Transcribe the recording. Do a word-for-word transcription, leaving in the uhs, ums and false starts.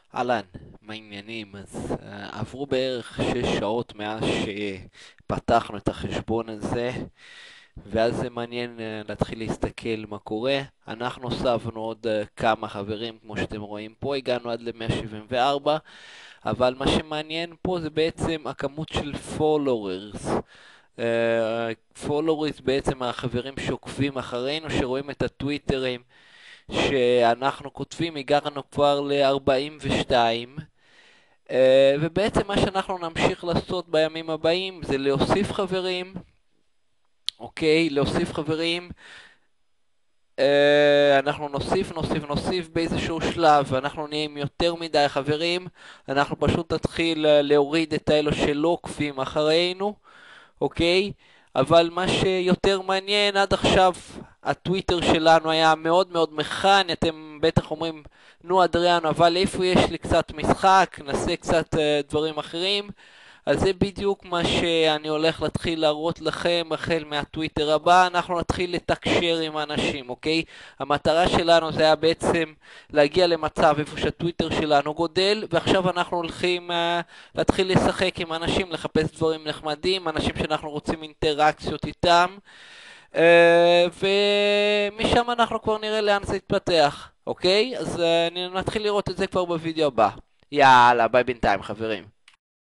אהלן, מה העניינים? אז uh, עברו בערך שש שעות מאז שפתחנו את החשבון הזה, ואז זה מעניין uh, להתחיל להסתכל מה קורה. אנחנו הוספנו עוד uh, כמה חברים, כמו שאתם רואים פה, הגענו עד ל-מאה שבעים וארבע, אבל מה שמעניין פה זה בעצם הכמות של followers. Uh, followers בעצם החברים שעוקבים אחרינו, שרואים את הטוויטרים שאנחנו כותבים, הגענו כבר ל-ארבעים ושתיים. Uh, ובעצם מה שאנחנו נמשיך לעשות בימים הבאים זה להוסיף חברים, אוקיי? להוסיף חברים. Uh, אנחנו נוסיף, נוסיף, נוסיף באיזשהו שלב, אנחנו נהיה עם יותר מדי חברים, אנחנו פשוט נתחיל uh, להוריד את האלו שלא עוקבים אחרינו, אוקיי? אבל מה שיותר מעניין, עד עכשיו הטוויטר שלנו היה מאוד מאוד מכני, אתם בטח אומרים, נו אדריאן, אבל איפה יש לי קצת משחק, נעשה קצת uh, דברים אחרים. אז זה בדיוק מה שאני הולך להתחיל להראות לכם החל מהטוויטר הבא. אנחנו נתחיל לתקשר עם אנשים, אוקיי? המטרה שלנו זה היה בעצם להגיע למצב איפה שהטוויטר שלנו גודל, ועכשיו אנחנו הולכים uh, להתחיל לשחק עם אנשים, לחפש דברים נחמדים, אנשים שאנחנו רוצים אינטראקציות איתם, uh, ומשם אנחנו כבר נראה לאן זה יתפתח, אוקיי? אז uh, נתחיל לראות את זה כבר בווידאו הבא. יאללה, ביי בינתיים חברים.